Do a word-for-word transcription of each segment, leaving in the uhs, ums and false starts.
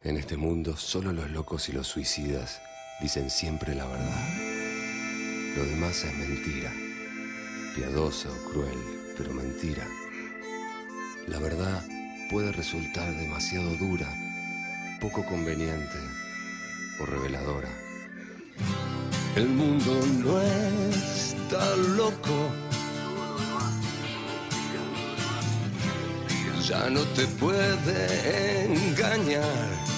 En este mundo, solo los locos y los suicidas dicen siempre la verdad. Lo demás es mentira, piadosa o cruel, pero mentira. La verdad puede resultar demasiado dura, poco conveniente o reveladora. El mundo no es tan loco, ya no te puede engañar.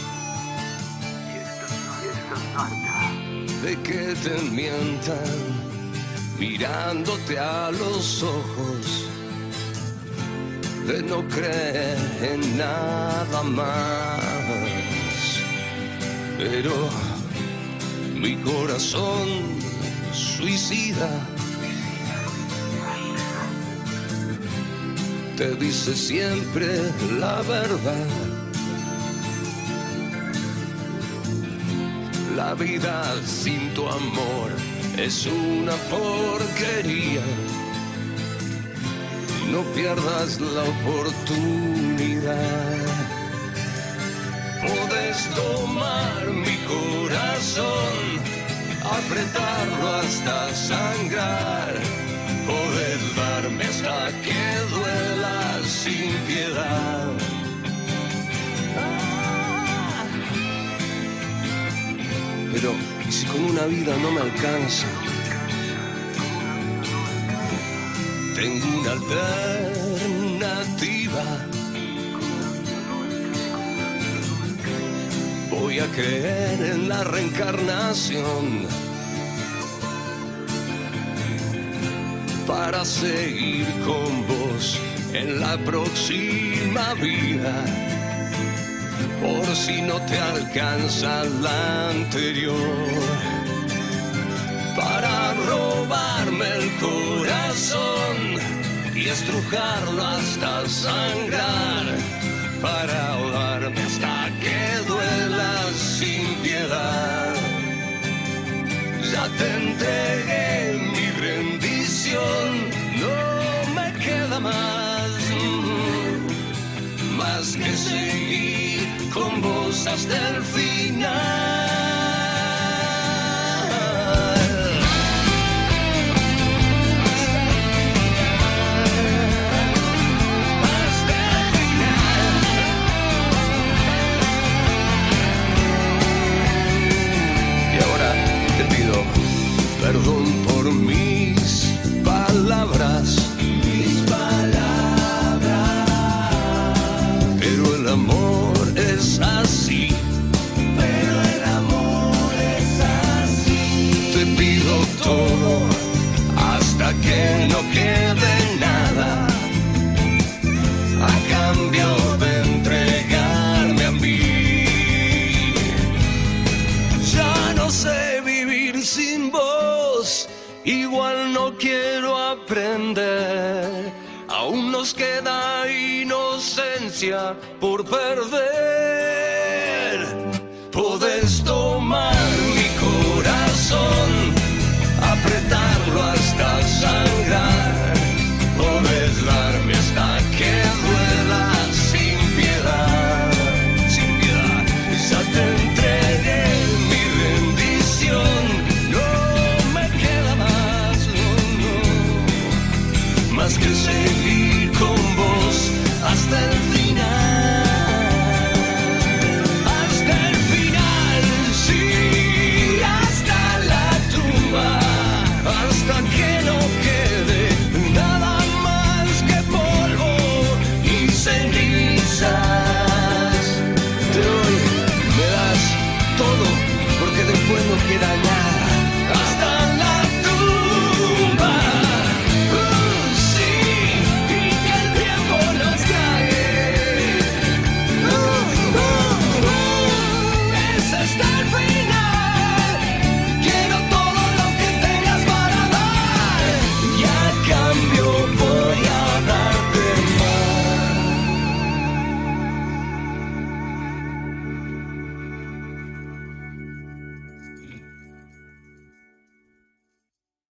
De que te mientan mirándote a los ojos, de no creer en nada más. Pero mi corazón suicida te dice siempre la verdad. La vida sin tu amor es una porquería. No pierdas la oportunidad. Puedes tomar mi corazón, apretarlo hasta sangrar. Puedes darme hasta que duela sin piedad. Pero, ¿y si con una vida no me alcanza? Tengo una alternativa. Voy a creer en la reencarnación para seguir con vos en la próxima vida. Por si no te alcanza la anterior, para robarme el corazón y estrujarlo hasta sangrar, para ahogarme hasta que duela sin piedad. Ya te entregué mi rendición, no me queda más, más que seguir con vos hasta el final. Hasta el final. Y ahora te pido perdón por mis palabras. Mis palabras. Pero el amor es así, pero el amor es así. Te pido todo hasta que no quede nada, a cambio de entregarme a mí. Ya no sé vivir sin vos, igual no quiero aprender. Aún nos queda inocencia por perder.